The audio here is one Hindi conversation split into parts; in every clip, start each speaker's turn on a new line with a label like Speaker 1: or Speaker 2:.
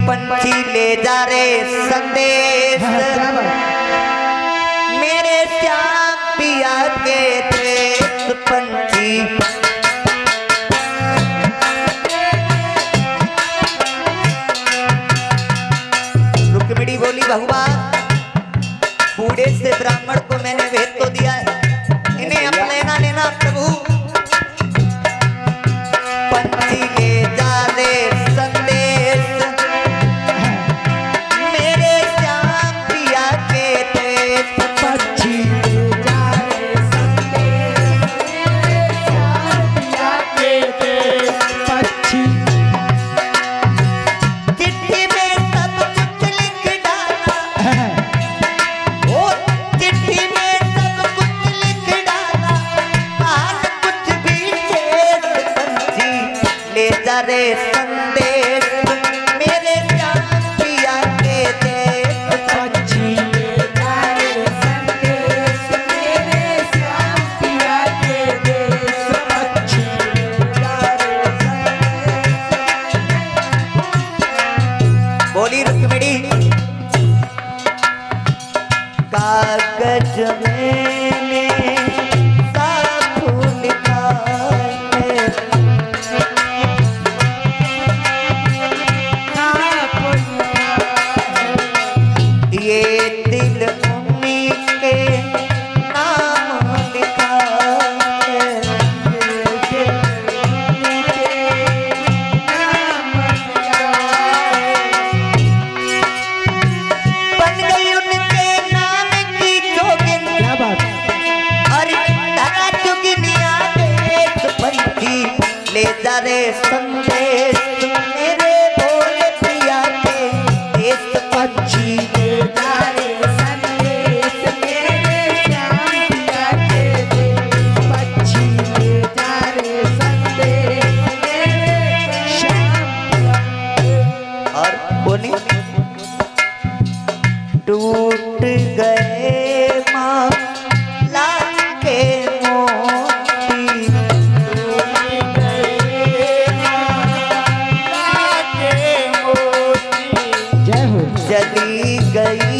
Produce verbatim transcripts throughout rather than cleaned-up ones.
Speaker 1: पंछी ले जा रे संदेश मेरे श्याम पिया के देश पंछी। रुक्मिणी बोली बहुआ बूढ़े से ब्राह्मण को मैंने भेद तो दिया है, इन्हें अब लेना लेना प्रभु। पंछी ले जा रे संदेश मेरे श्याम पिया के देश पंछी ले जा रे संदेश मेरे श्याम पिया के देश पंछी। चिट्ठी में सब कुछ लिख डाला, ओ चिट्ठी में सब कुछ लिख डाला, आज कुछ भी शेष पंछी ले जा रे संदेश मेरे श्याम पिया के देश पंछी ले जा रे संदेश मेरे श्याम पिया के देश पंछी ले जा रे संदेश। बोली रुक्मिणी कागज मैंने साफ लिखा है, ये दिल उन्हीं के नाम लिखा है, बन गई उनके नाम की जोगिन और धरा जोगिनिया देश पंछी ले जा रे संदेश मेरे भोले पिया के देश पंछी ले जा रे संदेश मेरे श्याम पिया के देश पंछी ले जा रे संदेश मेरे श्याम पिया। और बोली टूट गए माँ लाल के मोती, टूट गए माँ लाल के मोती, जय हो जली गई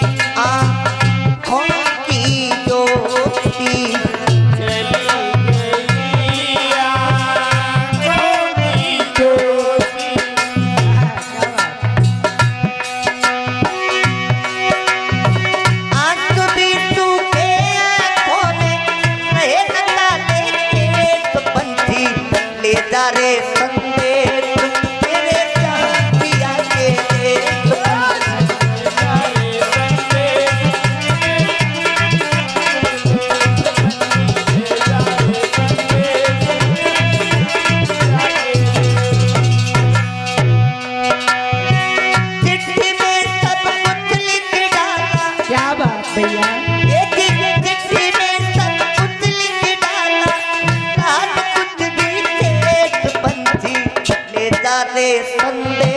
Speaker 1: आँखों की ज्योति, जली गई आँखों की ज्योति। आंख भी सूखे आँखों ने रहे नंगा लेके तो पंछी ले जा रे संदेश मेरे श्याम पिया के देश पंछी ले जा रे संदेश ले जा रे संदेश। चिट्ठी में सब कुछ लिख डाला, क्या बात भैया, एक चिट्ठी में सब कुछ लिख डाला, आज कुछ भी शेष पंछी ले जा रे संदेश